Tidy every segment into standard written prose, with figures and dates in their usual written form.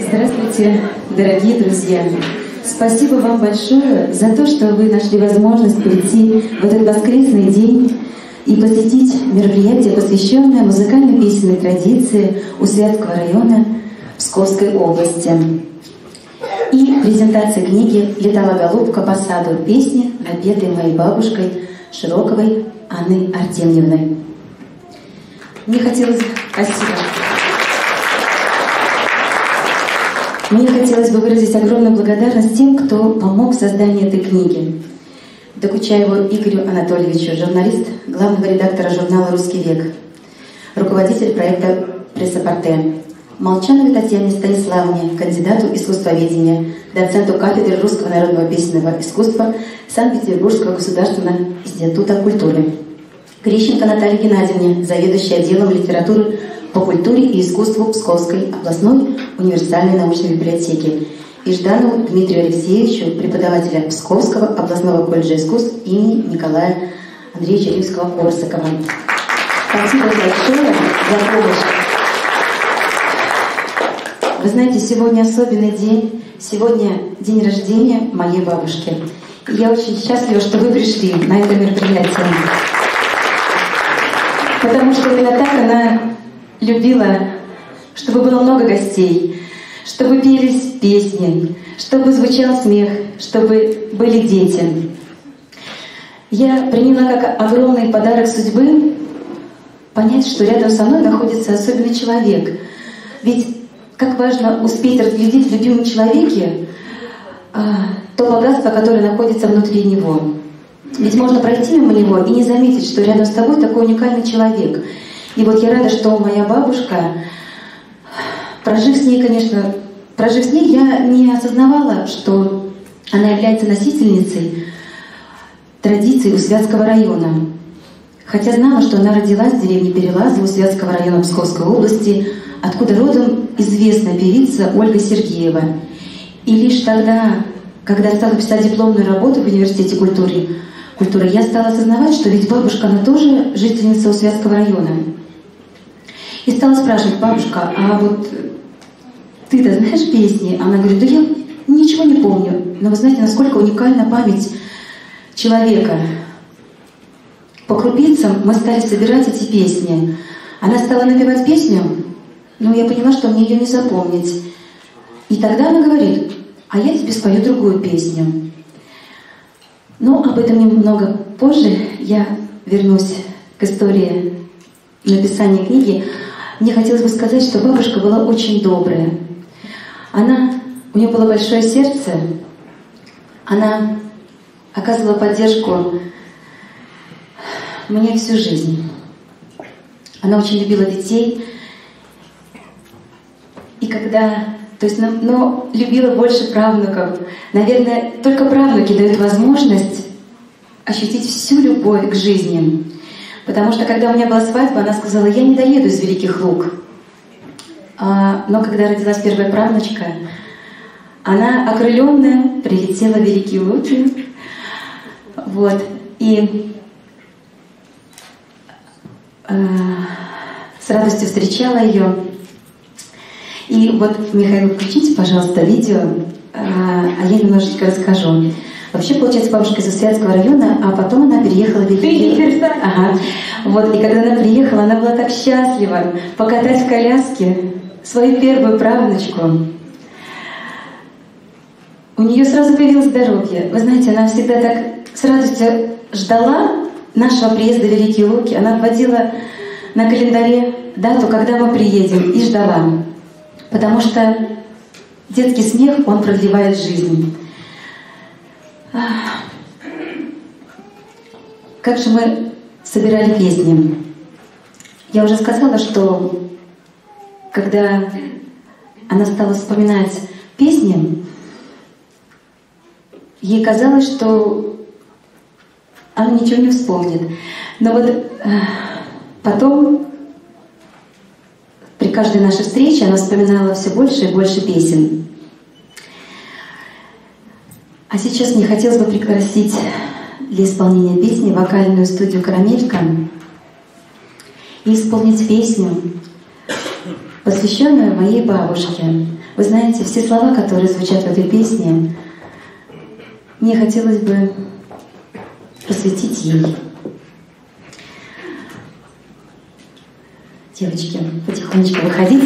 Здравствуйте, дорогие друзья! Спасибо вам большое за то, что вы нашли возможность прийти в этот воскресный день и посетить мероприятие, посвященное музыкально-песенной традиции Усвятского района Псковской области. И презентация книги «Летала голубка по саду» песни, напетой моей бабушкой Широковой Анной Артемьевной. Мне хотелось бы выразить огромную благодарность тем, кто помог в создании этой книги. Докучаеву Игорю Анатольевичу, журналист, главного редактора журнала «Русский век», руководитель проекта «Прессопорте», Молчановой Татьяне Станиславовне, кандидату искусствоведения, доценту кафедры русского народного песенного искусства Санкт-Петербургского государственного института культуры, Грищенко Наталье Геннадьевне, заведующей отделом литературы по культуре и искусству Псковской областной универсальной научной библиотеки, и Жданову Дмитрию Алексеевичу, преподавателя Псковского областного колледжа искусств имени Николая Андреевича Римского-Корсакова. Спасибо большое за помощь. Вы знаете, сегодня особенный день. Сегодня день рождения моей бабушки. И я очень счастлива, что вы пришли на это мероприятие. Потому что именно так она любила, чтобы было много гостей, чтобы пелись песни, чтобы звучал смех, чтобы были дети. Я приняла как огромный подарок судьбы понять, что рядом со мной находится особенный человек. Ведь как важно успеть разглядеть в любимом человеке то богатство, которое находится внутри него. Ведь можно пройти мимо него и не заметить, что рядом с тобой такой уникальный человек. И вот я рада, что моя бабушка, прожив с ней, я не осознавала, что она является носительницей традиций Усвятского района. Хотя знала, что она родилась в деревне Перелазы Усвятского района Псковской области, откуда родом известная певица Ольга Сергеева. И лишь тогда, когда стала писать дипломную работу в университете культуры, я стала осознавать, что ведь бабушка, она тоже жительница Усвятского района. И стала спрашивать: бабушка, а вот ты-то знаешь песни? Она говорит: да я ничего не помню. Но вы знаете, насколько уникальна память человека. По крупицам мы стали собирать эти песни. Она стала напевать песню, но я поняла, что мне ее не запомнить. И тогда она говорит: а я тебе спою другую песню. Но об этом немного позже. Я вернусь к истории написания книги. Мне хотелось бы сказать, что бабушка была очень добрая. У нее было большое сердце. Она оказывала поддержку мне всю жизнь. Она очень любила детей. Но любила больше правнуков. Наверное, только правнуки дают возможность ощутить всю любовь к жизни. Потому что, когда у меня была свадьба, она сказала: я не доеду из Великих Луг. Но когда родилась первая правнучка, она, окрыленная, прилетела в Великие Луги. Вот. И с радостью встречала ее. И вот, Михаил, включите, пожалуйста, видео, а я немножечко расскажу. Вообще, получается, бабушка из Усвятского района, а потом она переехала в Великий Луг. Ага. Вот, и когда она приехала, она была так счастлива покатать в коляске свою первую правнучку. У нее сразу появилось здоровье. Вы знаете, она всегда так с радостью ждала нашего приезда в Великие Луги. Она вводила на календаре дату, когда мы приедем, и ждала. Потому что детский смех, он продлевает жизнь. Как же мы собирали песни? Я уже сказала, что когда она стала вспоминать песни, ей казалось, что она ничего не вспомнит. Но вот потом, при каждой нашей встрече, она вспоминала все больше и больше песен. А сейчас мне хотелось бы пригласить для исполнения песни вокальную студию «Карамелька» и исполнить песню, посвященную моей бабушке, Вы знаете, все слова, которые звучат в этой песне, мне хотелось бы посвятить ей. Девочки, потихонечку выходите.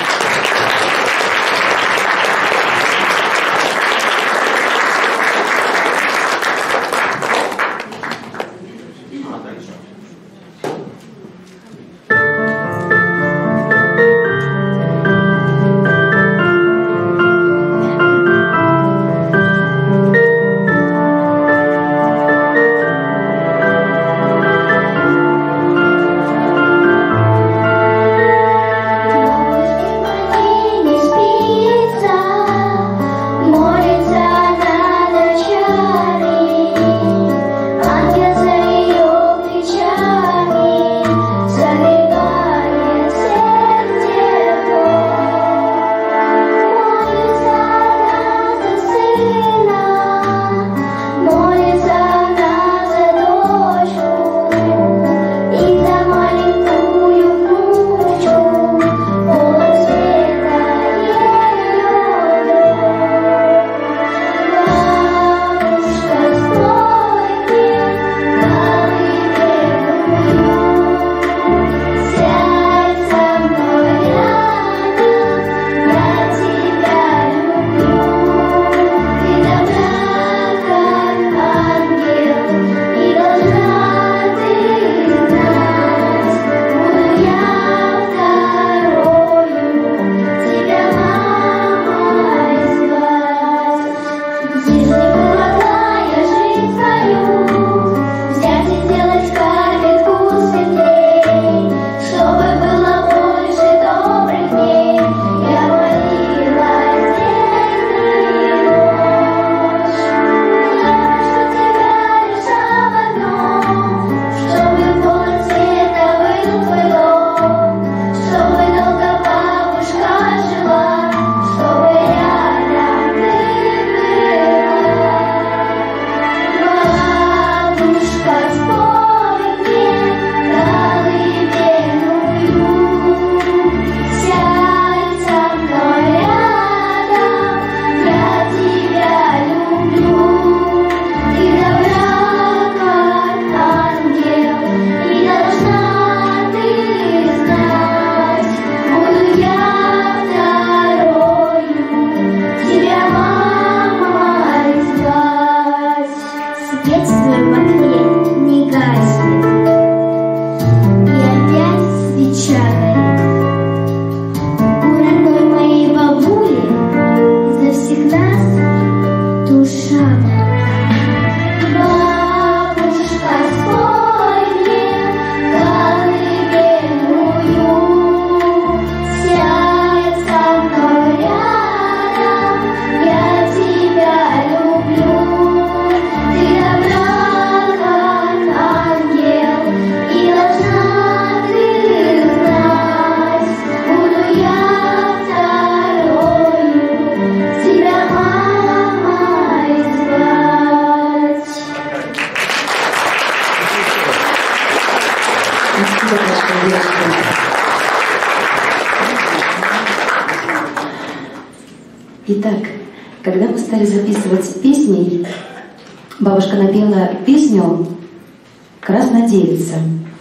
Итак, когда мы стали записывать песни, бабушка напела песню «Красная девица».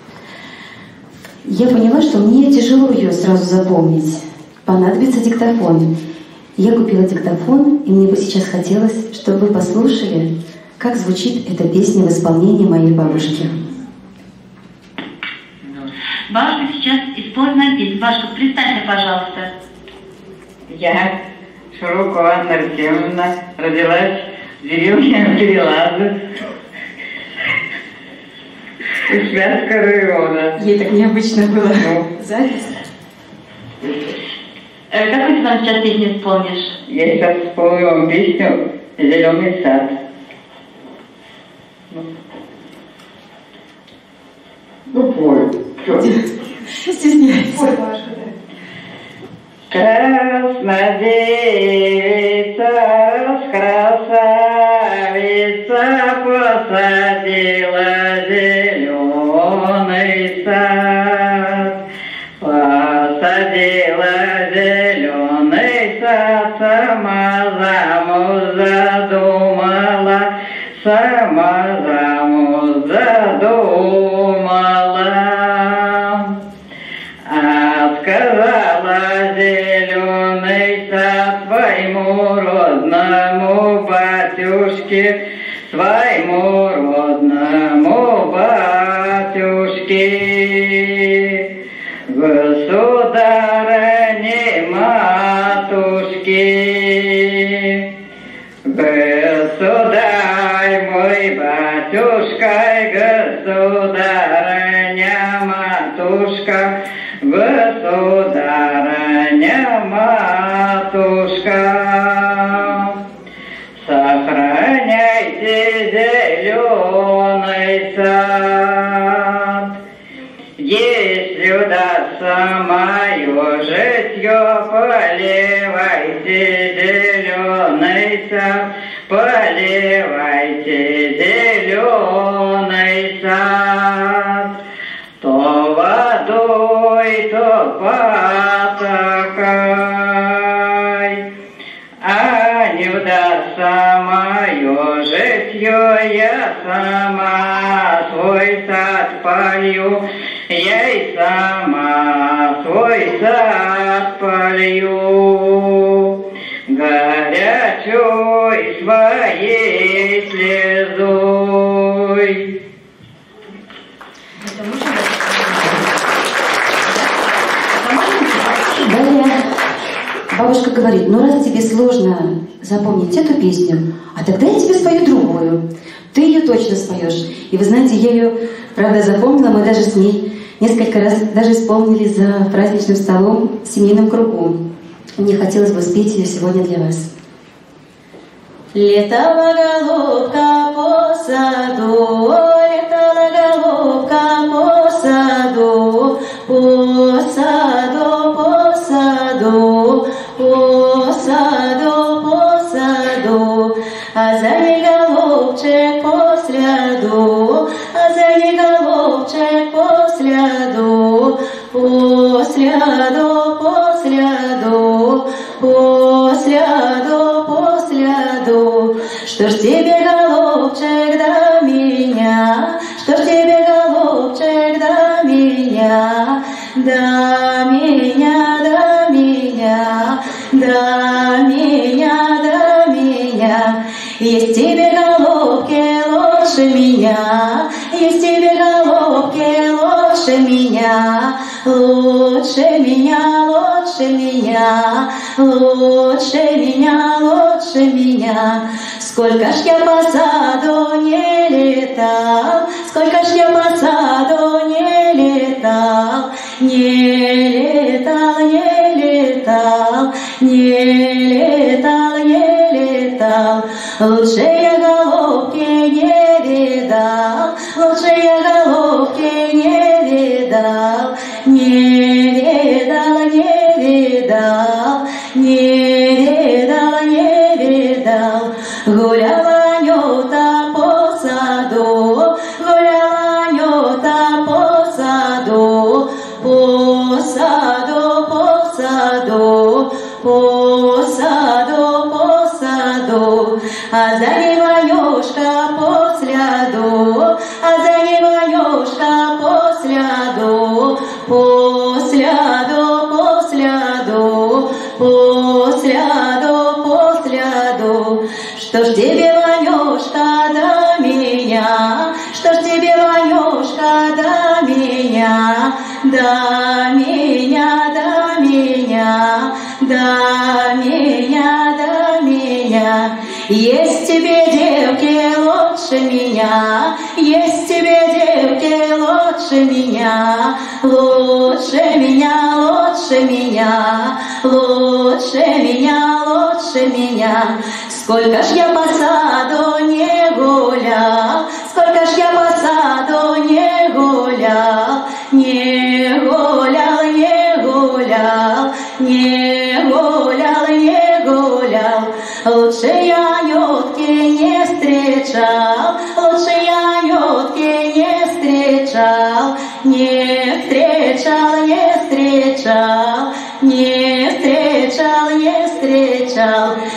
Я поняла, что мне тяжело ее сразу запомнить. Понадобится диктофон. Я купила диктофон, и мне бы сейчас хотелось, чтобы вы послушали, как звучит эта песня в исполнении моей бабушки. Бабушка сейчас исполнит песню. Бабушка, представьте, пожалуйста. Я, Широкова Анна Артемовна, родилась в деревне Перелазы, из Святского района. Ей так необычно было. Запись. Какую ты нам сейчас песню исполнишь? Я сейчас исполню вам песню «Зеленый сад». Ну, пой. Стесняется. Красная девица, красавица, посадила зеленый сад. Посадила зеленый сад, сама замуж задумала, сама замуж задумала. Отказала зеленый сад своему родному батюшке, своему родному батюшке. Государыне матушке, государь мой батюшка, государыня матушка, государыня матушка. Сохраняйте зеленый сад, если удастся мое житье, поливайте зеленый сад, поливайте зеленый сад. То водой, то потакай, а не удастся мое житье, я сама свой сад полью, я и сама свой сад полью, горячой своей слезой. Далее бабушка говорит: ну раз тебе сложно запомнить эту песню, а тогда я тебе спою другую. Ты ее точно споешь. И вы знаете, я ее, правда, запомнила, мы даже с ней несколько раз даже исполнили за праздничным столом в семейном кругу. Мне хотелось бы спеть ее сегодня для вас. Летала голубка по саду, летала голубка по саду, по саду, по саду, по саду, по саду, а за ней голубчик по сляду, а за ней голубчик по сляду, по сляду, по сляду, по сляду, по сляду. Что ж тебе, голубчик, до меня? Что ж тебе, голубчик, до меня? До меня, до меня, до меня, до меня. Есть тебе, голубки, лучше меня, есть тебе, голубки, лучше меня, лучше меня, лучше меня, лучше меня, лучше меня. Сколько ж я по саду не летал, сколько ж я по саду не летал, не летал, не летал, не летал, не летал. Лучше я голубки не видал, лучше я голубки не видал, не видал, не видал, не видал, не видал. Гуляла Анюта по саду, гуляла Анюта по саду, по саду, по саду, по саду, по саду. А за ней Ванюшка по сляду, а за ней Ванюшка по сляду, по сляду, по сляду, по сляду, по сляду. Что ж тебе, Ванюшка, до меня? Что ж тебе, Ванюшка, до меня? До меня, до меня, до меня, до меня. Есть тебе девки лучше меня, есть тебе девки лучше меня, лучше меня, лучше меня, лучше меня, лучше меня. Сколько ж я по саду не гулял, сколько ж я по саду не гулял, не гулял, не гулял, не гулял, не гулял. Лучше я Анютки не встречал, лучше я Анютки не встречал, не встречал, не встречал, не встречал, не встречал.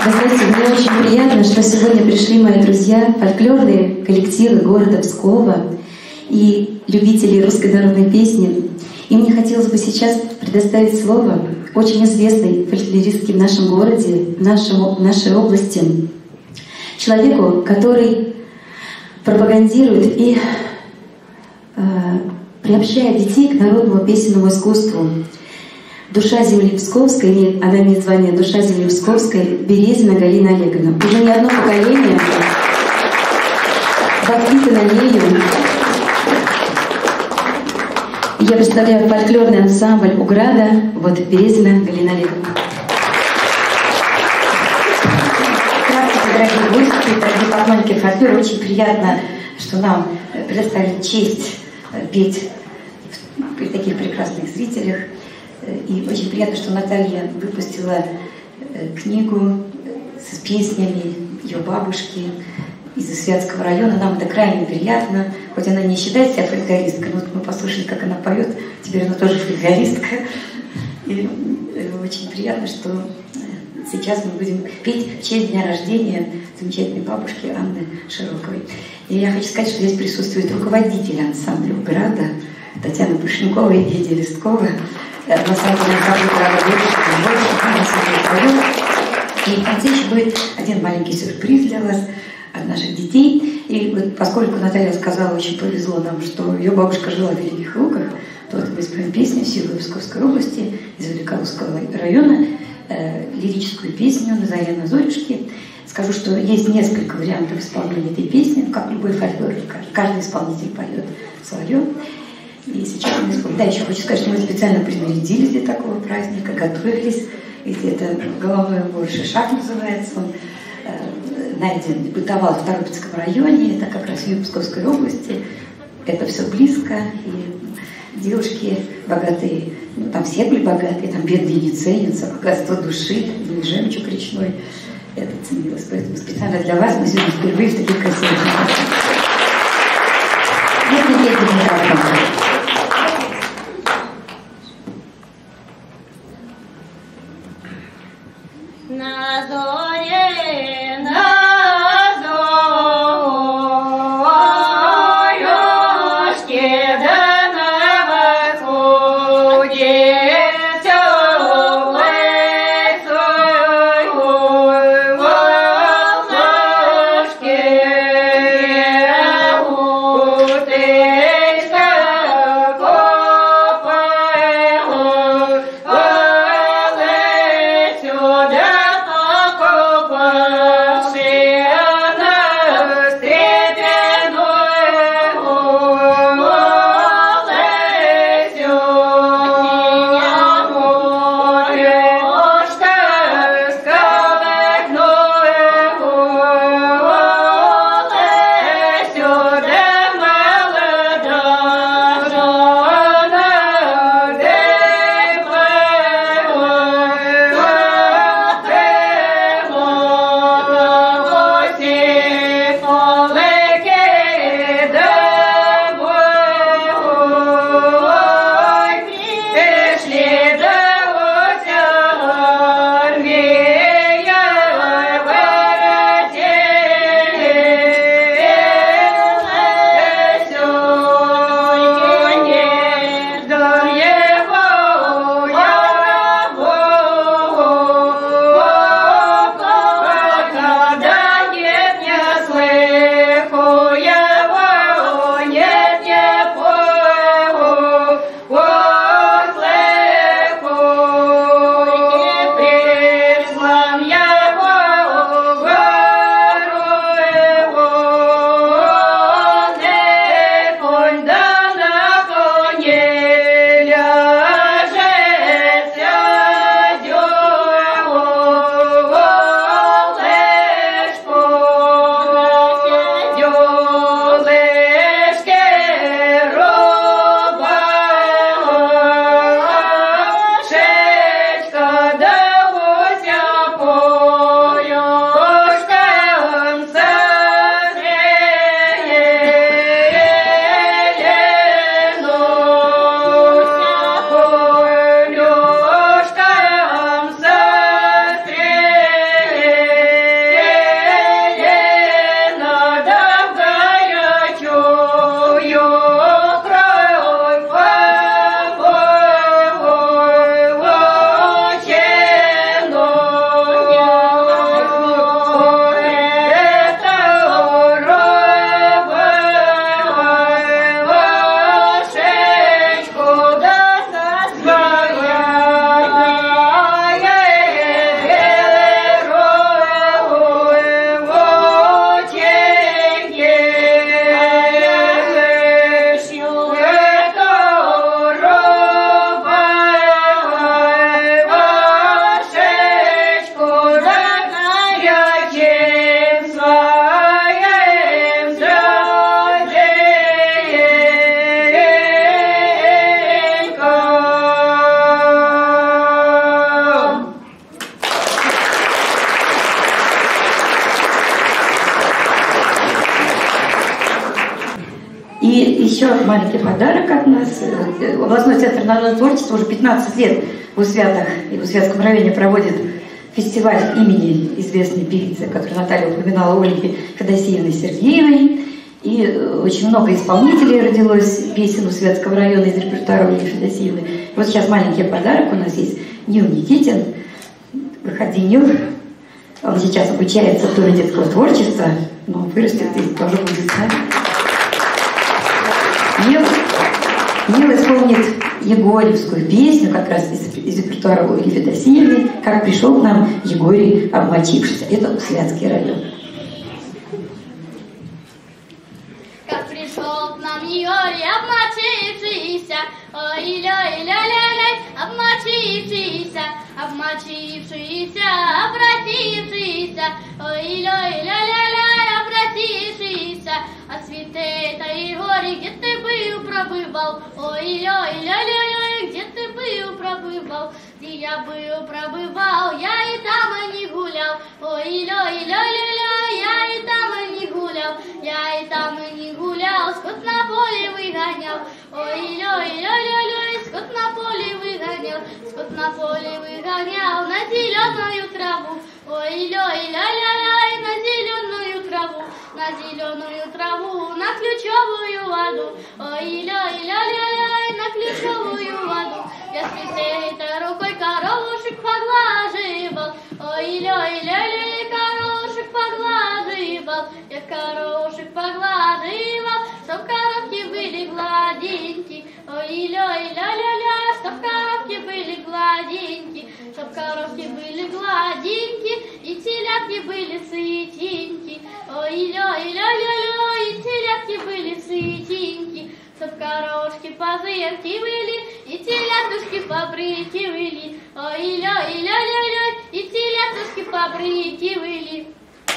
Вы знаете, мне очень приятно, что сегодня пришли мои друзья, фольклорные коллективы города Пскова и любители русской народной песни. И мне хотелось бы сейчас предоставить слово очень известной фольклористке в нашем городе, в нашей области, человеку, который пропагандирует и приобщает детей к народному песенному искусству. Душа земли Псковской, она имеет звание «Душа земли Псковской», Березина Галина Олеговна. Уже не одно поколение воспитано ею. Я представляю фольклорный ансамбль «Уграда». Вот Березина Галина Олеговна. Здравствуйте, дорогие гости, дорогие поклонники фольклора. Очень приятно, что нам предоставили честь петь при таких прекрасных зрителях. И очень приятно, что Наталья выпустила книгу с песнями ее бабушки из Святского района. Нам это крайне приятно. Хоть она не считает себя фольклористкой, но вот мы послушали, как она поет. Теперь она тоже фольклористка. И очень приятно, что сейчас мы будем петь в честь дня рождения замечательной бабушки Анны Широковой. И я хочу сказать, что здесь присутствует руководитель ансамбля «Уграда» Татьяна Пушникова и Гедия Листкова. На самом деле, и в конце еще будет один маленький сюрприз для вас от наших детей. И вот поскольку Наталья сказала, очень повезло нам, что ее бабушка жила в Великих Луках, то вот мы споем песню «Силы Псковской области» из Великолукского района, лирическую песню «На заре на зорюшке». Скажу, что есть несколько вариантов исполнения этой песни, как любой фольклор, каждый исполнитель поет свое. И сейчас мы исполним. Да, еще хочу сказать, что мы специально принарядились для такого праздника, готовились. Ведь это головной убор «Шишак» называется. Он найден, бытовал в Торопецком районе, это как раз в Псковской области. Это все близко. И девушки богатые, ну там все были богатые, там бедные не ценятся, богатство души, и жемчуг речной. Это ценилось. Поэтому специально для вас мы сегодня впервые в таких красивых местах. На зоре, на зорюшке, да на восходе тёплой солнышке еще маленький подарок от нас. Областной центр народного творчества уже 15 лет в Усвятах и в Усвятском районе проводит фестиваль имени известной певицы, которую Наталья упоминала, Ольги Федосеевны Сергеевой. И очень много исполнителей родилось песен Усвятского района из репертуара Ольги Федосеевны. И вот сейчас маленький подарок у нас есть. Нил Никитин. Выходи, Нил. Он сейчас обучается в Доме детского творчества, но вырастет и тоже будет знать. Нил исполнит егорьевскую песню, как раз из репертуара Ольги Федосеевны, «Как пришел к нам Егорий обмочившийся». Это Усвятский район. Как пришел к нам Егорий обмочившийся, ой-ля-ля-ля-ля, обмочившийся, обмочившийся, обратившийся, ой-ля-ля-ля-ля, обратившийся. А святей-то Егорий, где ты был, пробывал? Ой-ля-ля-ля-ля, где ты был, пробывал? Где я был, пробывал, я и там и не гулял. Ой-ля-ля-ля-ля, я и там и не гулял, я и там и не гулял, скот на поле выгонял. Ой-ля-ля-ля-ля, скот на поле выгонял, скот на поле выгонял на зеленую траву. Ой-ля-ля-ля-ля, на зеленую траву, на зеленую траву, на ключевую воду. Ой-ля-ля-ля-ля, на ключевую воду. Я святой рукой коровушек поглаживал. Ой-ля-ля-ля, коровушек поглаживал. Я коровушек поглаживал, чтоб коровки были гладенькие. Ой-ля-ля-ля-ля, чтоб коровки были гладенькие, чтоб коровки были гладенькие, и телятки были сытенькие. Ой-ля-ля-ля-ля, и телятки были сытенькие, чтоб коровушки позырки были, и телятушки побрыкивали. Ой-ля-ля-ля-ля, и телятушки побрыкивали.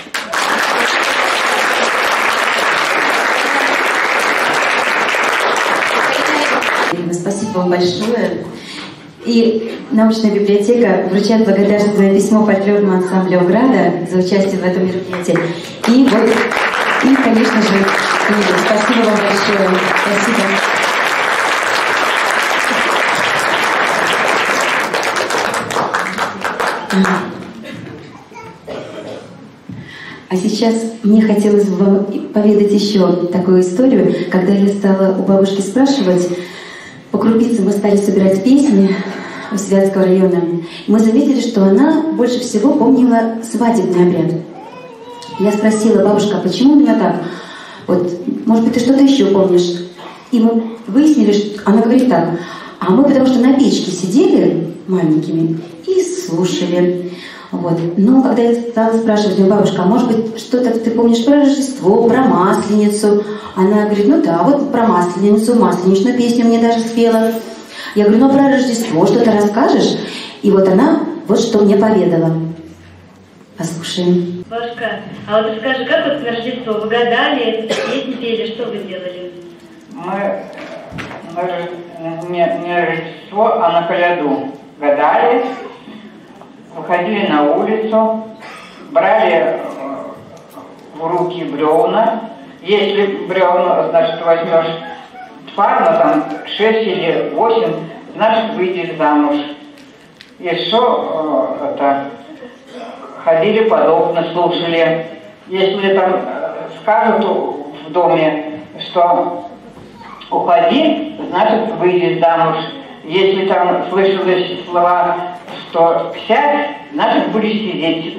Спасибо вам большое. И научная библиотека вручает благодарность за письмо фольклорному ансамблю «Ограда» за участие в этом мероприятии. И вот, и, конечно же, книгу. Спасибо вам большое. Спасибо. А сейчас мне хотелось бы вам поведать еще такую историю, когда я стала у бабушки спрашивать. По крупицам мы стали собирать песни Усвятского района. Мы заметили, что она больше всего помнила свадебный обряд. Я спросила: бабушка, а почему у меня так? Вот, может быть, ты что-то еще помнишь? И мы выяснили, что она говорит так: а мы потому что на печке сидели маленькими и слушали. Вот. Но когда я стала спрашивать у бабушка, а может быть, что-то ты помнишь про Рождество, про Масленицу? Она говорит: ну да, вот про Масленицу, масленичную песню мне даже спела. Я говорю: ну про Рождество что-то расскажешь? И вот она вот что мне поведала. Послушаем. Бабушка, а вот расскажи, как вот на Рождество вы гадали, песни пели, что вы делали? Мы не Рождество, а на коляду гадали, выходили на улицу, брали в руки бревна. Если бревна, значит, возьмешь парно, там 6 или 8, значит, выйдешь замуж. И что ходили под окна, слушали. Если там скажут в доме, что уходи, значит, выйдешь замуж. Если там слышались слова, что сядь, значит, будешь сидеть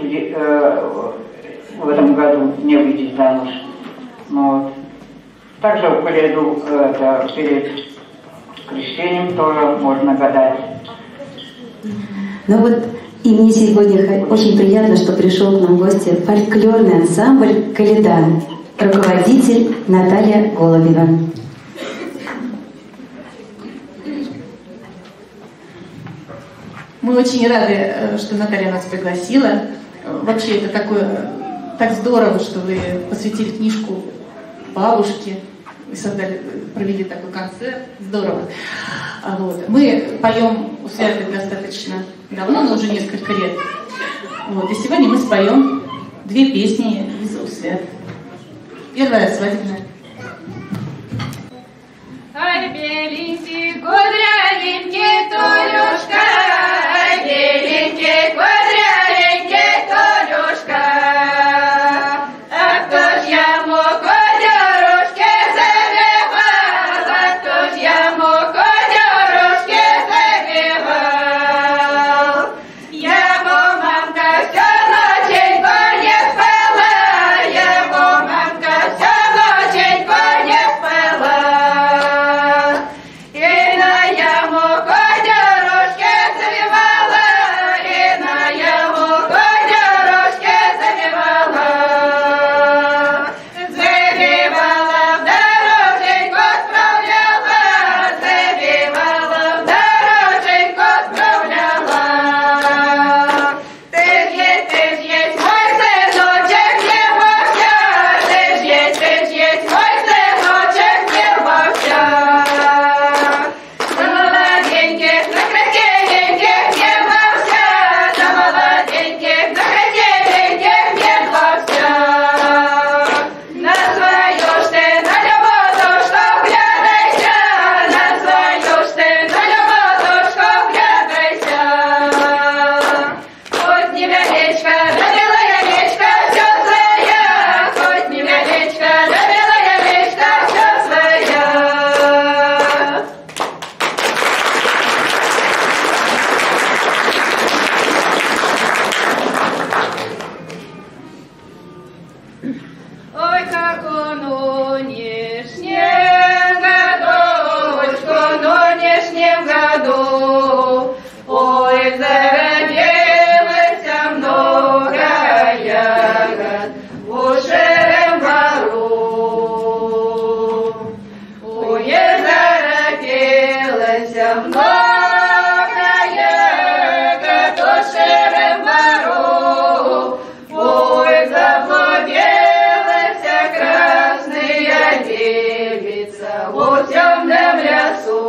в этом году, не выйдешь замуж. Ну, вот. Также в коляду перед крещением тоже можно гадать. Ну вот, и мне сегодня очень приятно, что пришел к нам в гости фольклорный ансамбль «Коляда», руководитель Наталья Голубева. Мы очень рады, что Наталья нас пригласила. Вообще это так здорово, что вы посвятили книжку бабушке, вы провели такой концерт. Здорово. Вот. Мы поем у Святых достаточно давно, но уже несколько лет. Вот. И сегодня мы споем 2 песни из Усвят. Первая — свадебная. Ой, как нынешнем годочку, нынешнем году, ой, зародилось много ягод в ушем бору. Ой, зародилось много ягод в ушем бору. Ой, заблудилась красная девица в темном лесу.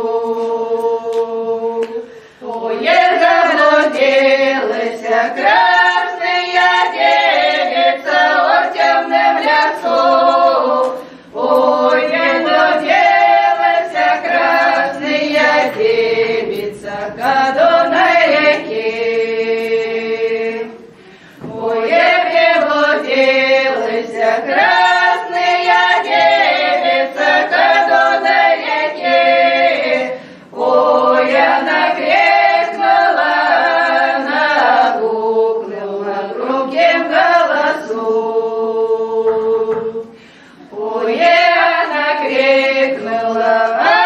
Ой, заблудилась красная девица в темном лесу. Ой, заблудилась красная девица к Дунай реке. Ой, заблудилась красная девица к Дунай реке. Ой, она крикнула, нагукнула громким голосом. Ой, она крикнула,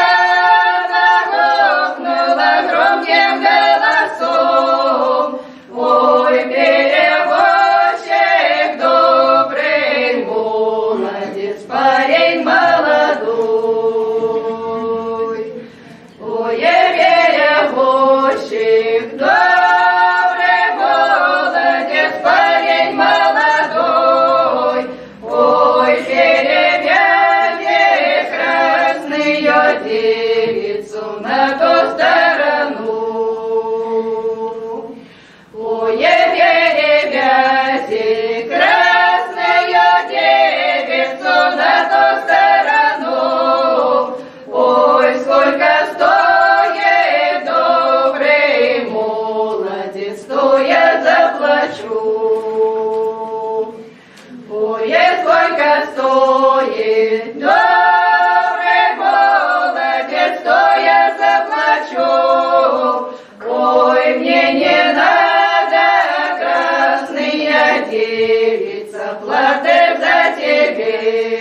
нагукнула громким голосом. Ой, перевозчик добрый, молодец, парень молодой. Ой, перевозчик добрый, молодец, парень молодой. Ой, перевязи красную девицу на ту сторону. Ой, перевязи красную девицу на ту сторону. Ой, сколько стоит добрый молодец, то я заплачу. Ой, сколько стоит добрый молодец, то я заплачу. Ой, мне не надо, красная девица, платы за тебе.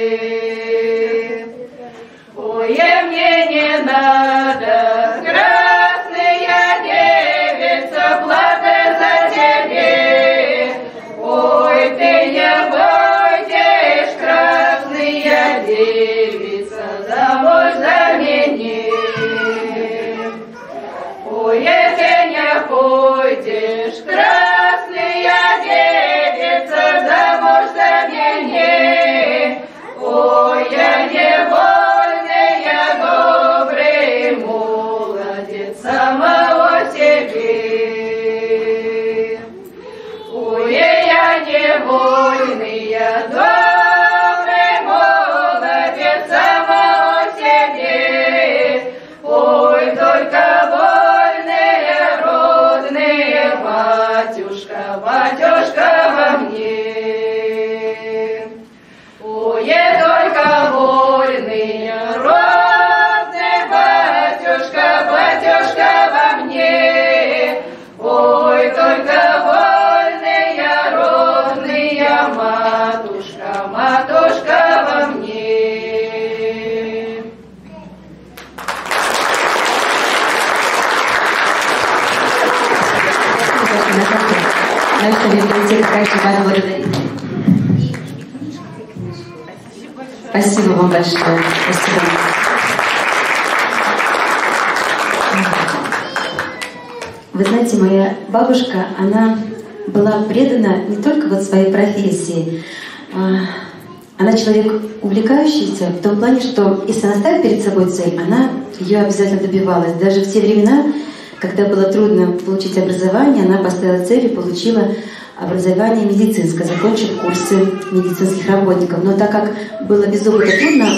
Ой, мне не надо, красная девица, платы за тебе. Ой, ты не бойтесь, красная девица, замуж за меня. Ой, ты не пойдешь, красная девица, замуж за меня. Ой, я невольный, я добрый молодец, самого себе. Ой, я невольный, я добрый молодец, самого себе. Ой, только вольные, родные, батюшка, батюшка во мне. Ой, только вольные, родные, батюшка, батюшка во мне. Ой, только вольные, родные, матушка, матушка во мне. Наша библиотека, конечно, вас благодарит. Спасибо вам большое. Спасибо. Вы знаете, моя бабушка, она была предана не только вот своей профессии. Она человек увлекающийся в том плане, что если она ставит перед собой цель, она ее обязательно добивалась. Даже в те времена, когда было трудно получить образование, она поставила цель и получила образование медицинское, закончив курсы медицинских работников. Но так как было без опыта трудно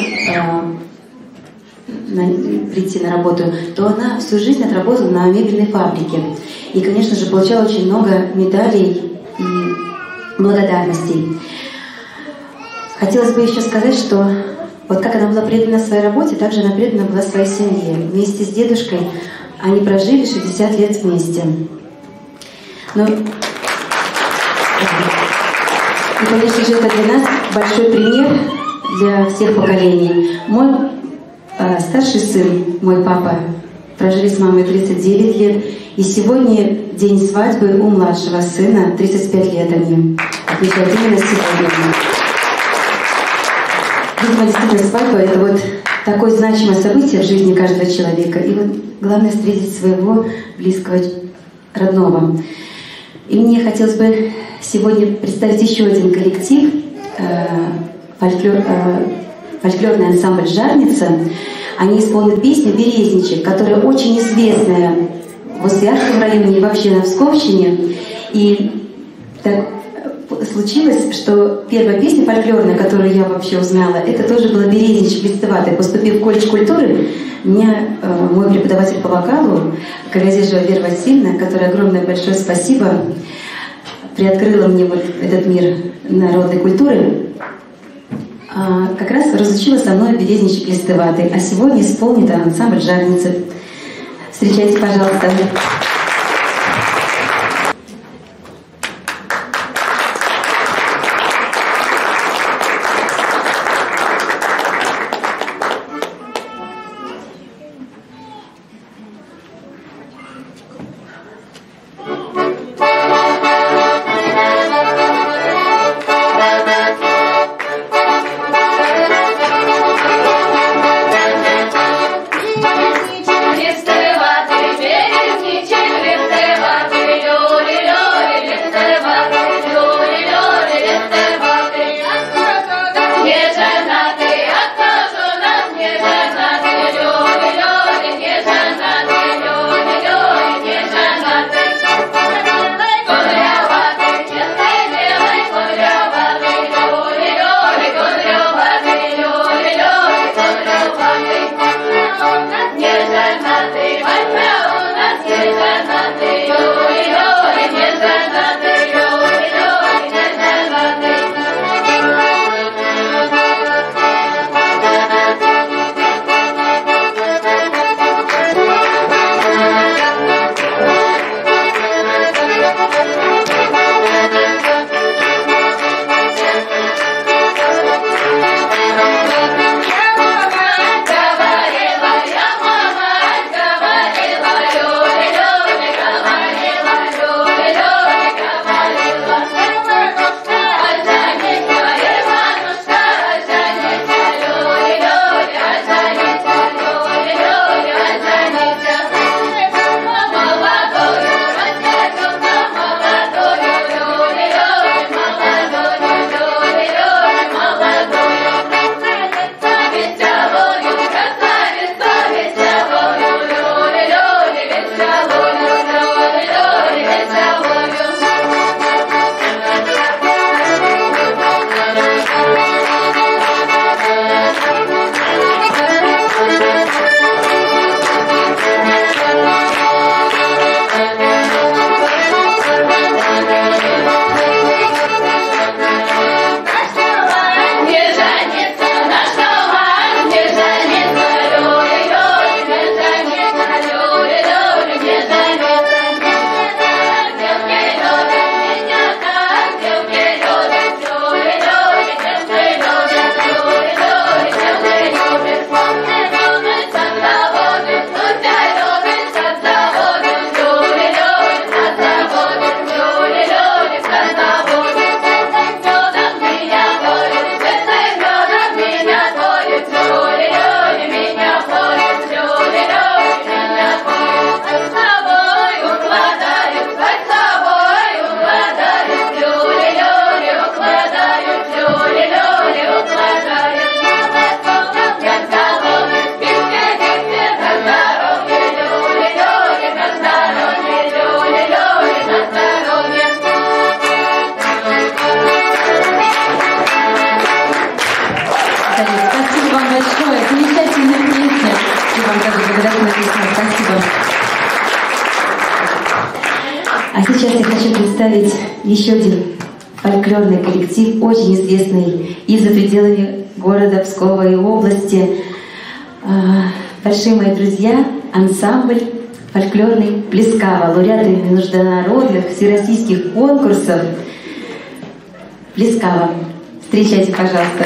прийти на работу, то она всю жизнь отработала на мебельной фабрике. И, конечно же, получала очень много медалей и благодарностей. Хотелось бы еще сказать, что вот как она была предана своей работе, так же она предана была своей семье. Вместе с дедушкой они прожили 60 лет вместе. Но И, конечно же, это для нас большой пример для всех поколений. Мой старший сын, мой папа, прожили с мамой 39 лет. И сегодня день свадьбы у младшего сына, 35 лет они отмечают именно сегодня. Видимо, действительно, свадьба — это вот такое значимое событие в жизни каждого человека. И вот главное — встретить своего близкого, родного. И мне хотелось бы сегодня представить еще один коллектив, фольклорный ансамбль «Жарница». Они исполнят песню «Березничек», которая очень известная в Освяжском районе и вообще на Псковщине. И так случилось, что первая песня фольклорная, которую я вообще узнала, это тоже была «Березничек листоватый». Поступив в колледж культуры, меня мой преподаватель по вокалу, Колязежева Вера Васильевна, которой огромное большое спасибо, приоткрыла мне вот этот мир народной культуры, как раз разучила со мной «Березничек листоватый». А сегодня исполнит ансамбль «Жарница». Встречайте, пожалуйста. А сейчас я хочу представить еще один фольклорный коллектив, очень известный и за пределами города Пскова и области. Большие мои друзья, ансамбль фольклорный «Плескава», лауреаты международных всероссийских конкурсов. близка вам. Встречайте, пожалуйста.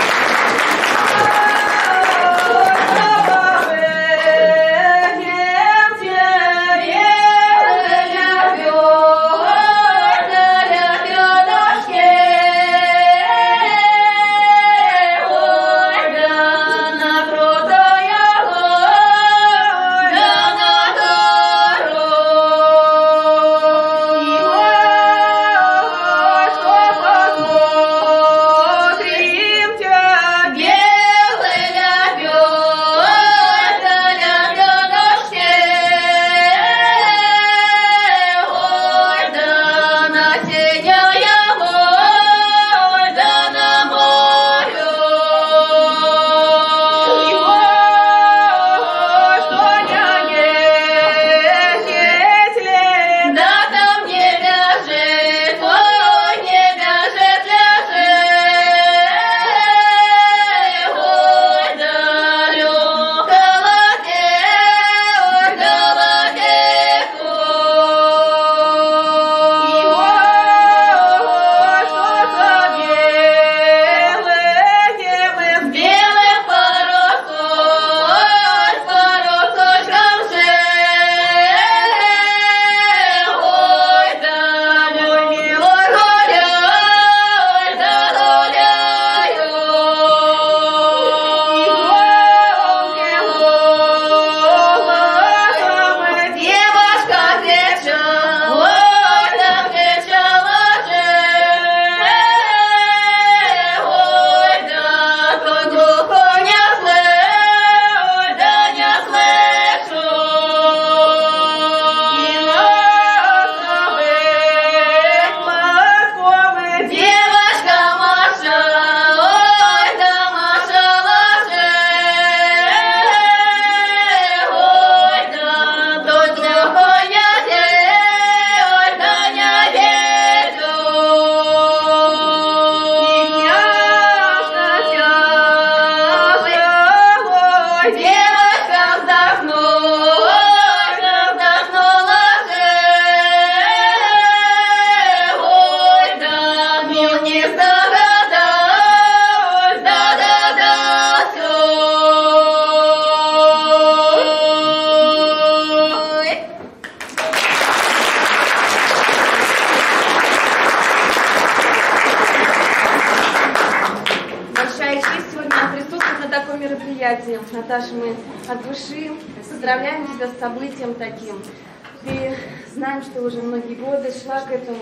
Наташа, мы от души поздравляем тебя с событием таким. Ты знаем, что уже многие годы шла к этому,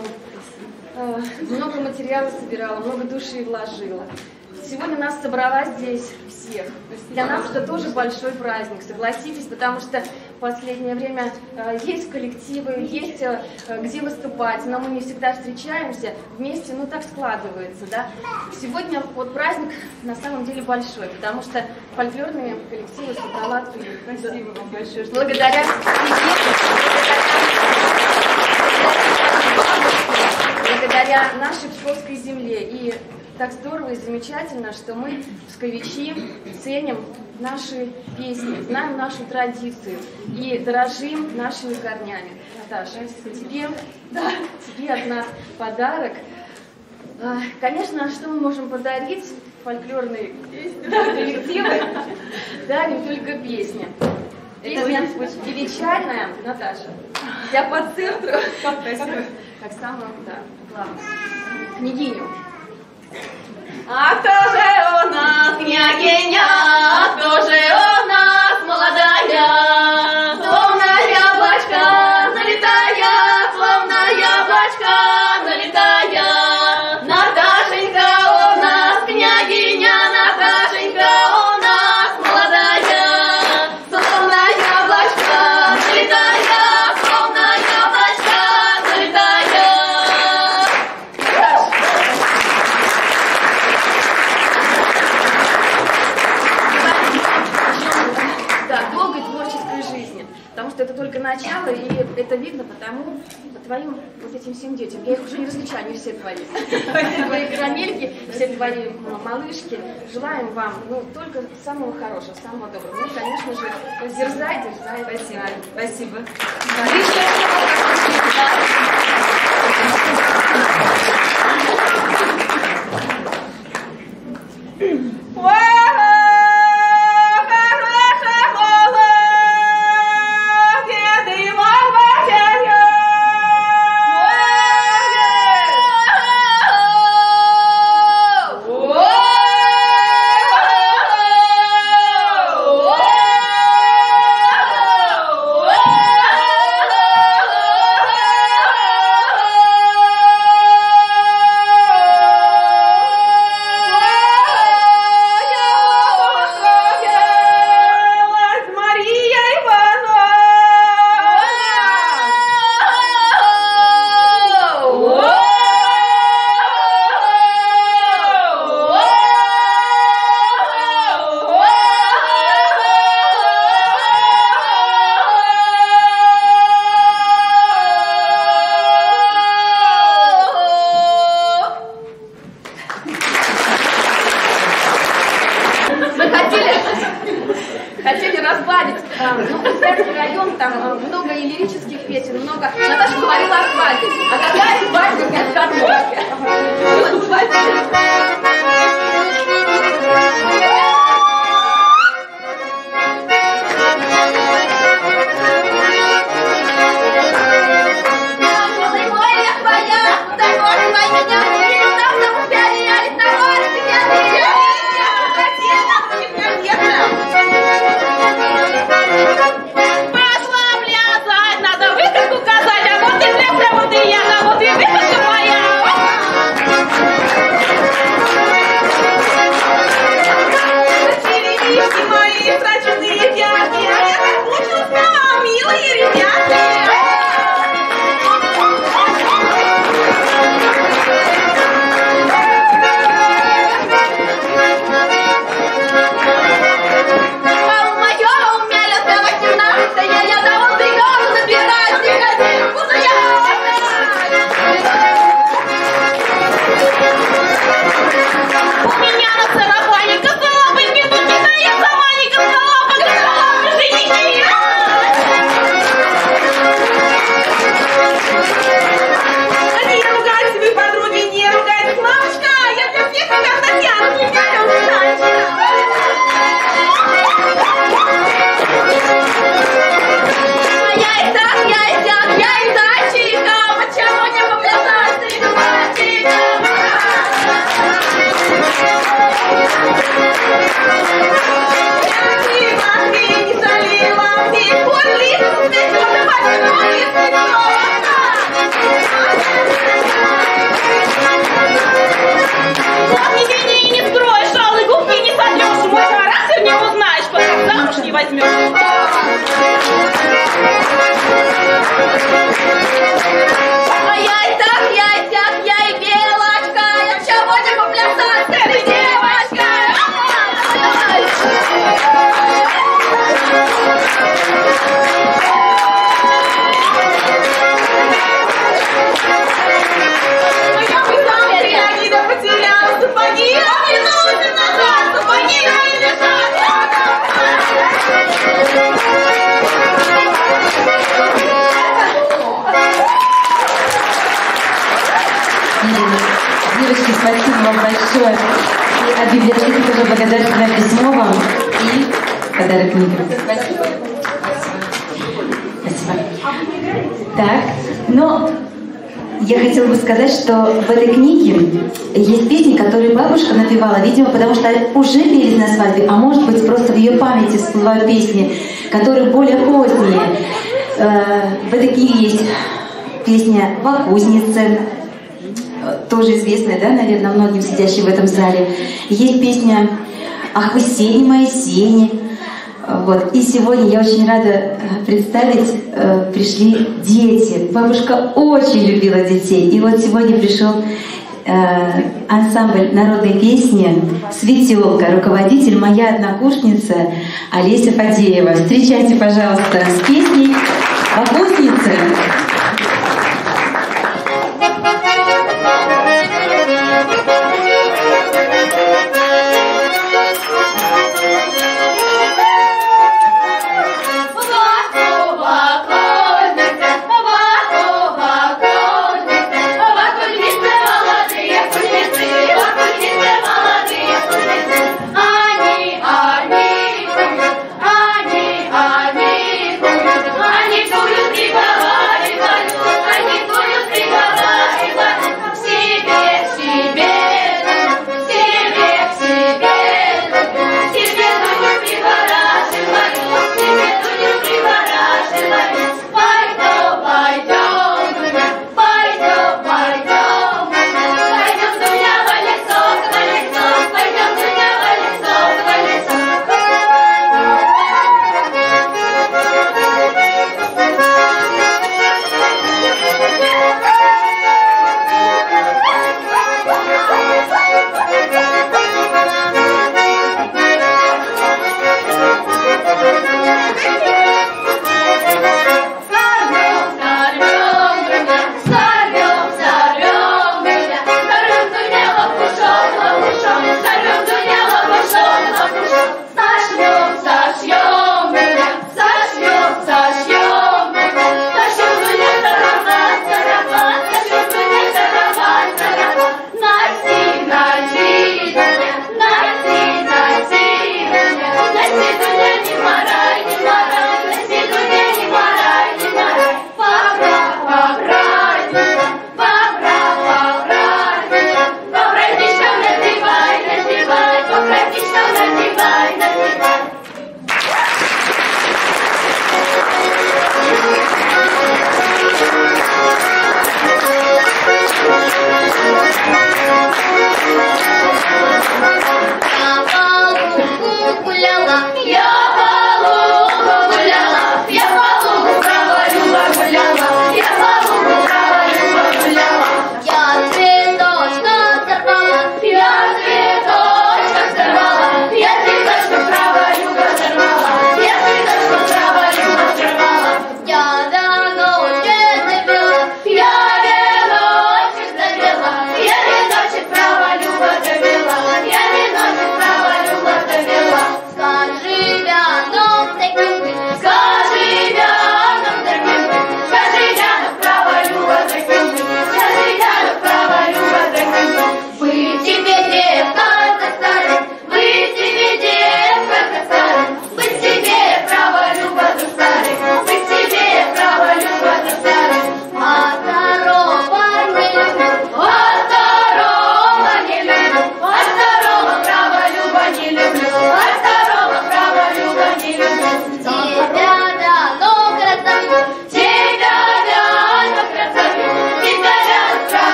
много материала собирала, много души вложила. Сегодня нас собрала здесь всех. Для нас это тоже большой праздник, согласитесь, потому что в последнее время есть коллективы, есть где выступать, но мы не всегда встречаемся вместе, ну так складывается, да. Сегодня вот праздник на самом деле большой, потому что фольклорные коллективы собрала ты. Спасибо вам большое. Благодаря нашей псковской земле. И так здорово и замечательно, что мы, псковичи, ценим наши песни, знаем нашу традицию и дорожим нашими корнями. Наташа, тебе от нас подарок. Конечно, что мы можем подарить? Фольклорные коллективы дарим только песни. Песня величайная, Наташа. Я по центру, как самое главное. Княгиню. А кто же у нас княгиня, а кто же у нас молодая, словно яблочко налетая, словно яблочко налетая. Наташенька у нас княгиня, Наташенька у нас молодая, словно яблочко налетая, словно яблочко налетая. Долгой творческой жизни, потому что это только начало, и это видно по твоим вот этим всем детям. Я их уже не различаю, они все твои. Все твои карамельки, все твои малышки. Желаем вам только самого хорошего, самого доброго. Ну, конечно же, дерзай. Спасибо. Спасибо. Хотели разбавить. Успенский район, там много и лирических песен, много. Наташа говорила о свадьбе. А какая свадьба, как картошка? Девочки, спасибо вам большое. И от библиотеки тоже благодарственное письмо вам и подарок книги. Спасибо. Спасибо. Так, но я хотела бы сказать, что в этой книге есть песни, которые бабушка напевала, видимо, потому что уже пелись на свадьбе, а может быть, просто в ее памяти всплывают песни, которые более поздние. В этой книге есть песня «Вокузница», тоже известная, да, наверное, многим сидящим в этом зале. Есть песня «Ах, вы сени мои сени». Вот. И сегодня я очень рада представить, пришли дети. Бабушка очень любила детей. И вот сегодня пришел ансамбль народной песни «Светелка», руководитель моя однокурсница Олеся Фадеева. Встречайте, пожалуйста, с песней «Вокузница». А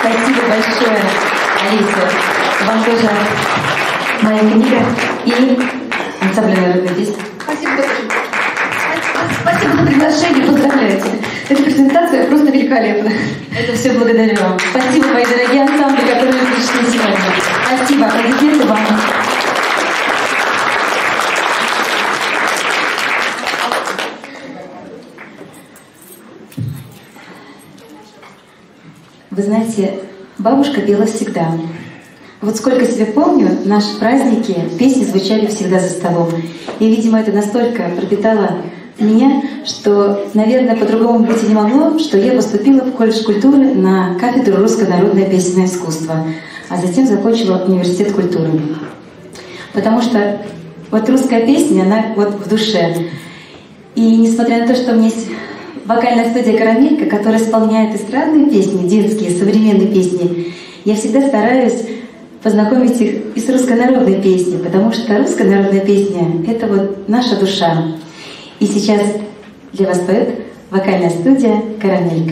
Спасибо большое, Алиса. Вам тоже моя книга и ансамбль народной песни. Спасибо большое. Спасибо за приглашение, поздравляю тебя. Эта презентация просто великолепна. Это все благодарю вам. Спасибо, мои дорогие ансамбли, которые пришли сегодня. Спасибо, аплодисменты вам. Вы знаете, бабушка пела всегда. Вот сколько себя помню, наши праздники, песни звучали всегда за столом. И, видимо, это настолько пропитало меня, что, наверное, по-другому быть и не могло, что я поступила в колледж культуры на кафедру «Русское народное песенное искусство», а затем закончила университет культуры. Потому что вот русская песня, она вот в душе. И несмотря на то, что у меня есть вокальная студия «Карамелька», которая исполняет эстрадные песни, детские, современные песни, я всегда стараюсь познакомить их и с русской народной песней, потому что русская народная песня — это вот наша душа. И сейчас для вас поет вокальная студия «Карамелька».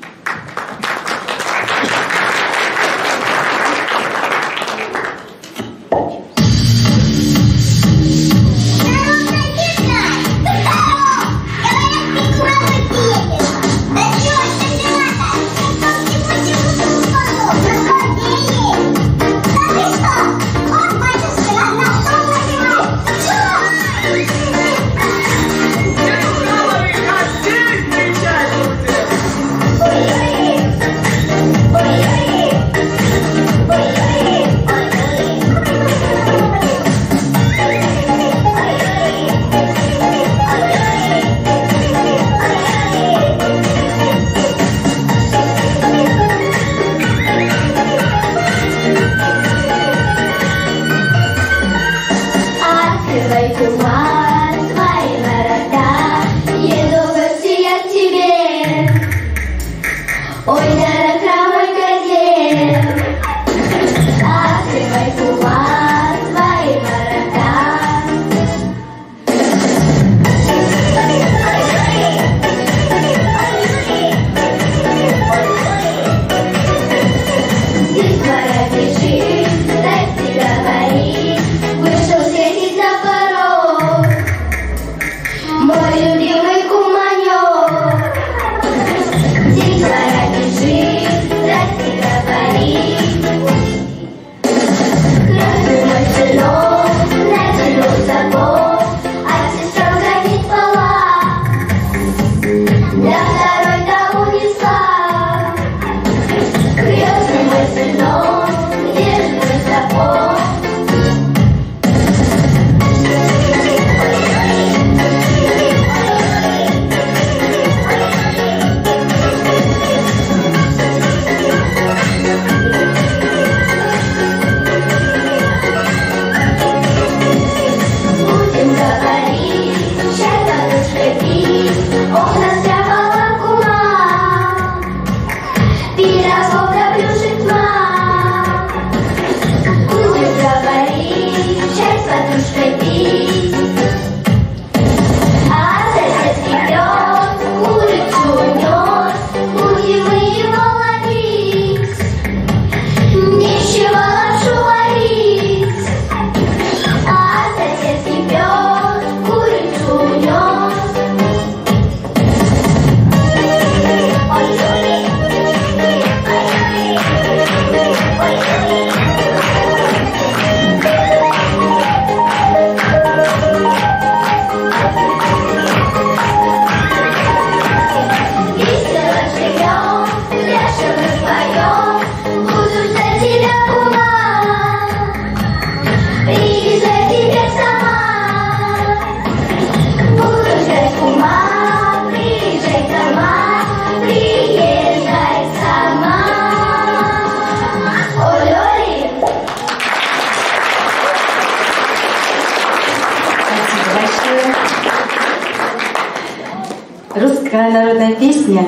Русская народная песня,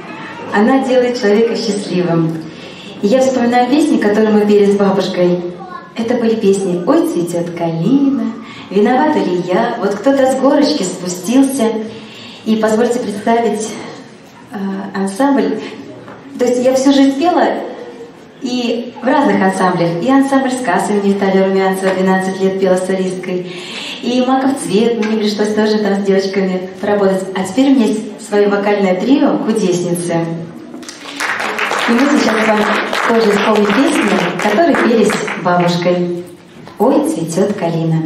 она делает человека счастливым. И я вспоминаю песни, которые мы пели с бабушкой. Это были песни «Ой, цветет калина», «Виновата ли я?», «Вот кто-то с горочки спустился». И позвольте представить ансамбль. То есть я всю жизнь пела И в разных ансамблях. И ансамбль «Сказ» имени Виталия Румянцева 12 лет пела солисткой. И «Маков цвет» мне пришлось тоже там с девочками поработать. А теперь у меня есть свое вокальное трио «Кудесницы». И мы сейчас вам тоже исполним песни, которые пелись бабушкой. «Ой, цветет калина».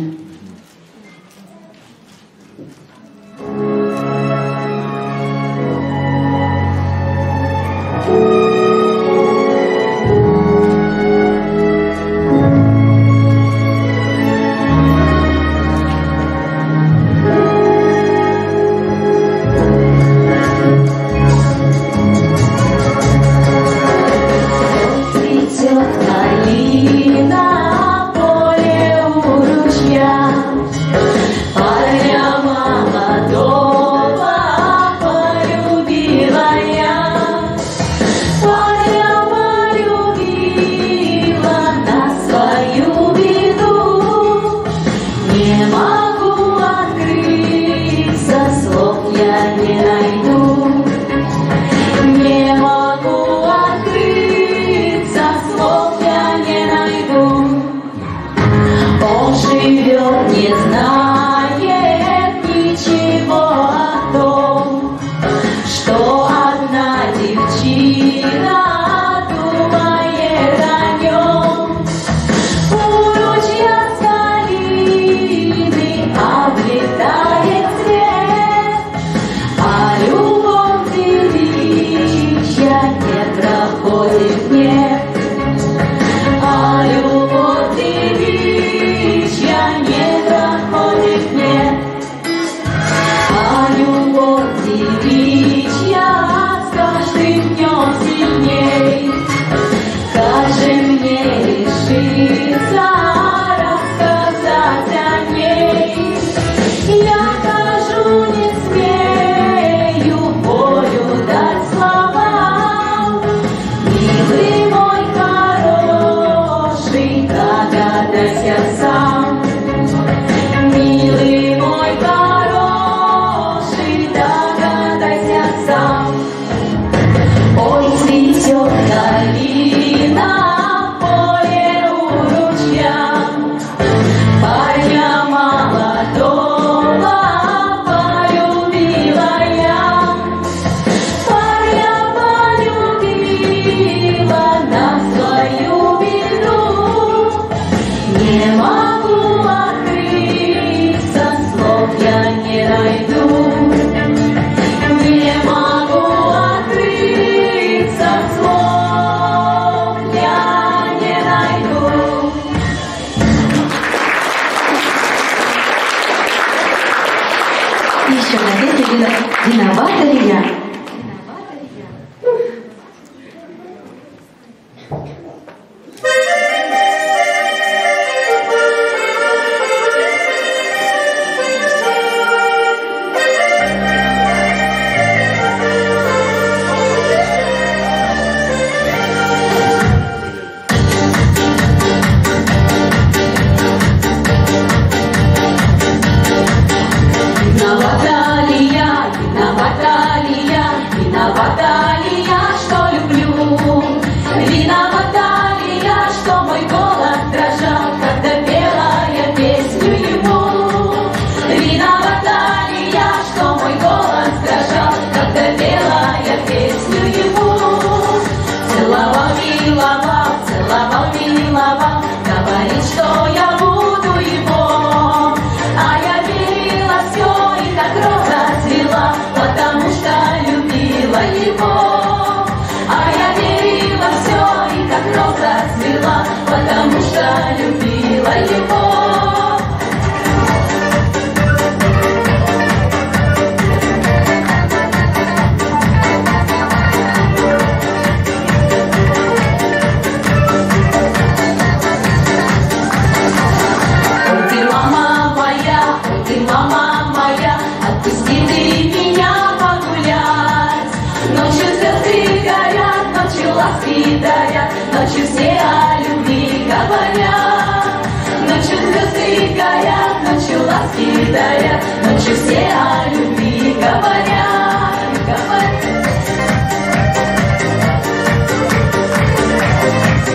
Виновата ли я? Ночью все о любви говорят.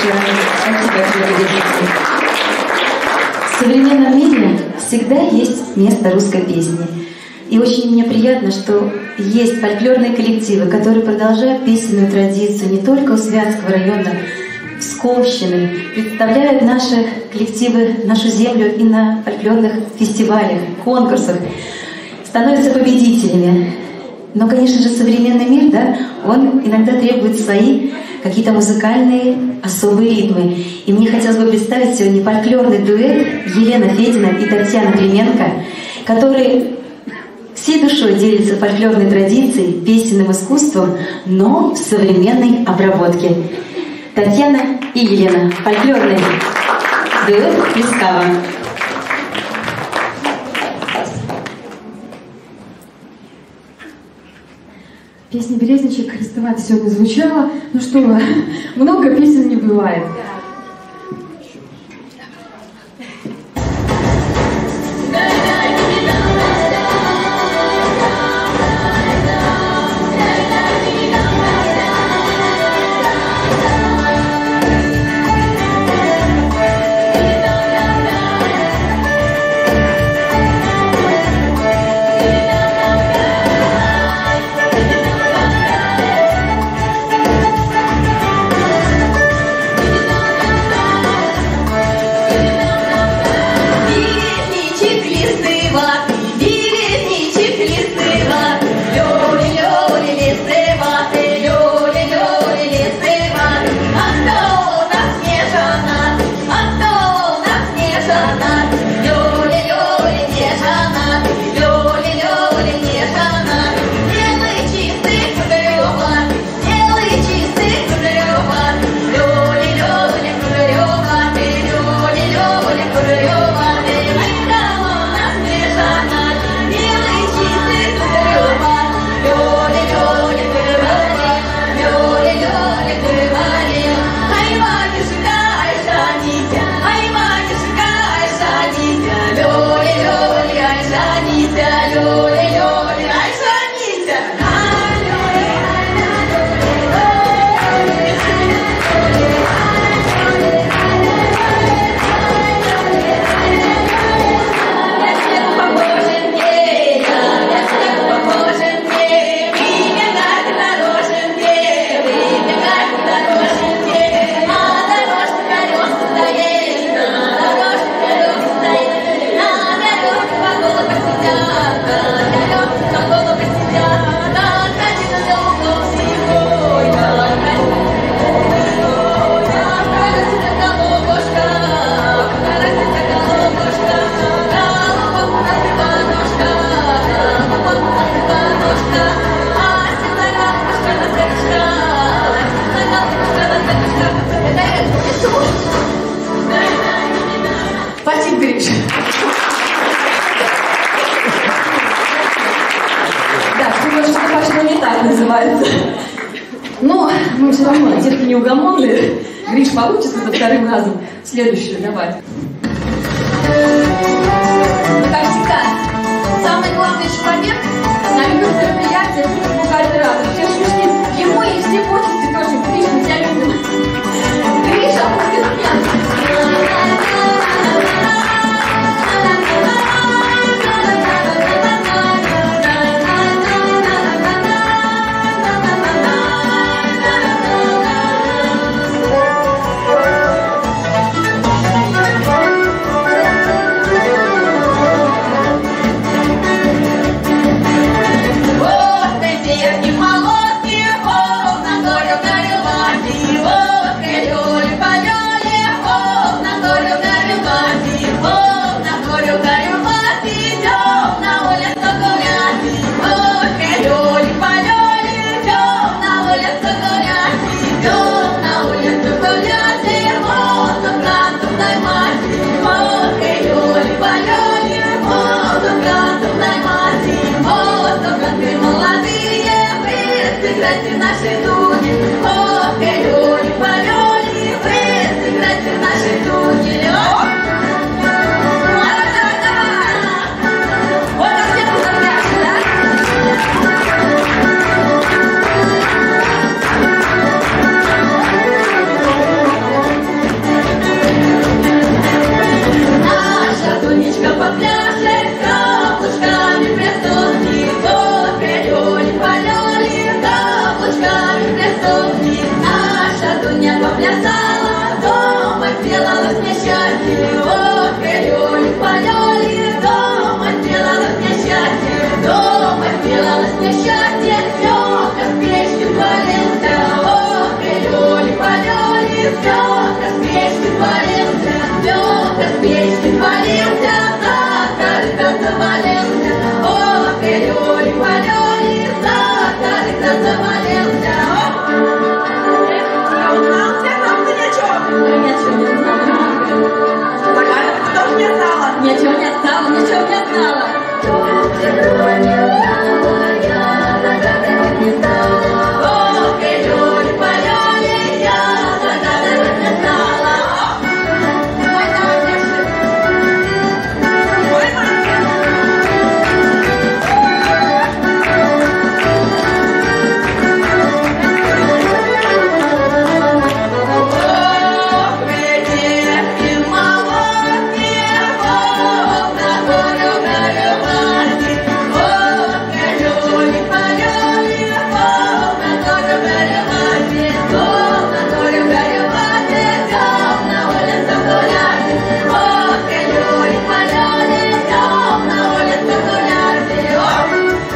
большое. Спасибо, дорогие. В современном мире всегда есть место русской песни. И очень мне приятно, что есть фольклорные коллективы, которые продолжают песенную традицию не только у Святского района, Псковщины, представляют наши коллективы, нашу землю и на фольклорных фестивалях, конкурсах, становятся победителями. Но, конечно же, современный мир, да, он иногда требует свои какие-то музыкальные особые ритмы. И мне хотелось бы представить сегодня фольклорный дуэт Елена Федина и Татьяна Клименко, которые всей душой делятся фольклорной традицией, песенным искусством, но в современной обработке. Татьяна и Елена. Фольклорный дуэт Плескава. Песня «Березничек» хрестовая сегодня звучала. Ну что, много песен не бывает. Но мы все равно детки неугомонные. Гриш, получится за вторым разом. Следующую давай. Ну, как всегда, самый главный человек на любых мероприятиях бухгалтера. Все шишки ему и все почести тоже. Гриш, мы тебя любим. Гриша, сыграйте наши дуни, о, пелюли, полюли, вы сыграйте наши дуни, Лёха с печки свалился, Лёха с печки свалился, Захарка завалился, ох, и Лёли полёли, Захарка завалился. Я узнал, всех нам ты ничего. Я ничего не узнала. Кто ж не знала? Ничего не знала, ничего не знала. Ох, и Лёли полёли, я загадывать не знала. Ой, давай, держи. Ой, ох, ведь молоки, ох, на горю горювати, ох, и Лёли полёли, ох, на горю горювати, ох, на горю горювати, ох, на улицу гуляти, ох, и Лёли полёли, ох, на улицу гуляти, ох.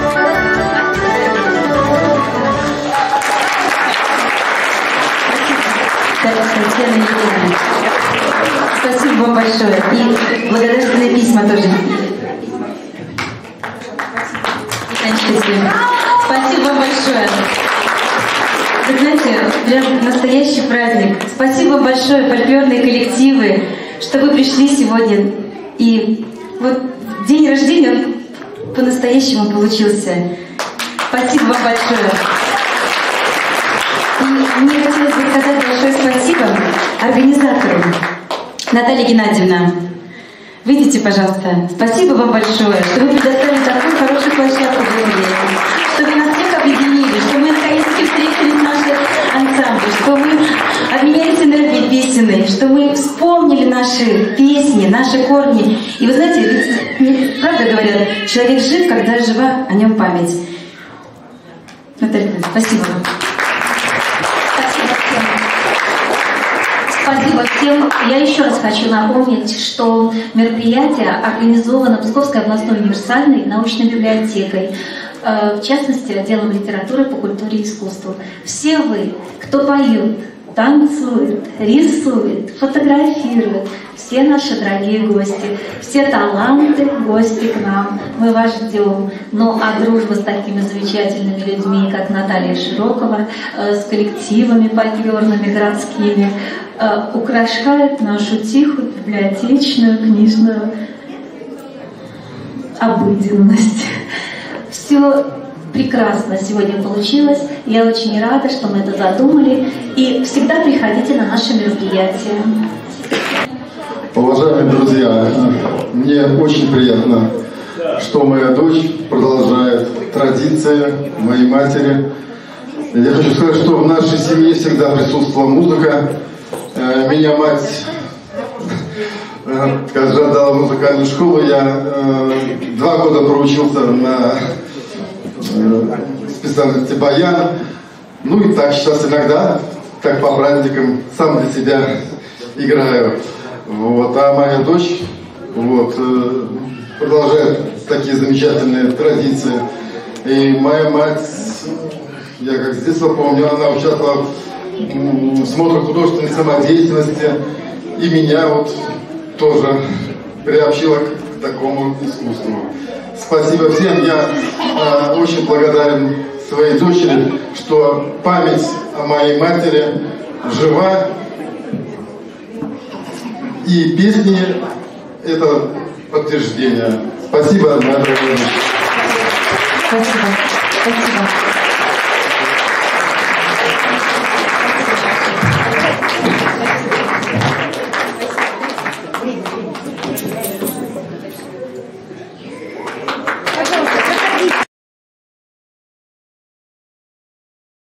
Татьяна Елена. Спасибо вам большое. И благодарственные письма тоже. Спасибо вам большое. Вы знаете, прям настоящий праздник. Спасибо вам большое, фольклорные коллективы, что вы пришли сегодня. И вот день рождения он по-настоящему получился. Спасибо вам большое. И мне хотелось бы сказать большое спасибо организатору Наталье Геннадьевна. Выйдите, пожалуйста. Спасибо вам большое, что вы предоставили такую хорошую площадку для людей, что вы нас всех объединили, что мы наконец-таки встретились в наших ансамблях, что мы обменялись энергией песенной, что мы вспомнили наши песни, наши корни. И вы знаете, ведь правда говорят, человек жив, когда жива о нем память. Наталья, спасибо вам. Спасибо всем. Я еще раз хочу напомнить, что мероприятие организовано Псковской областной универсальной научной библиотекой, в частности, отделом литературы по культуре и искусству. Все вы, кто поет, танцует, рисует, фотографирует, все наши дорогие гости, все таланты, гости к нам, мы вас ждем. Ну а дружба с такими замечательными людьми, как Наталья Широкова, с коллективами фольклорными, городскими, украшает нашу тихую библиотечную книжную обыденность. Все прекрасно сегодня получилось. Я очень рада, что мы это задумали. И всегда приходите на наши мероприятия. Уважаемые друзья, мне очень приятно, что моя дочь продолжает традиции моей матери. Я хочу сказать, что в нашей семье всегда присутствовала музыка. Меня мать, когда отдала в музыкальную школу, я 2 года проучился на специальности баяна. Ну и так сейчас иногда, так по праздникам, сам для себя играю. Вот. А моя дочь продолжает такие замечательные традиции. И моя мать, я как с детства помню, она участвовала в смотре художественной самодеятельности. И меня вот тоже приобщила к такому искусству. Спасибо всем. Я очень благодарен своей дочери, что память о моей матери жива. И песни – это подтверждение. Спасибо, Наталья. Спасибо. Спасибо.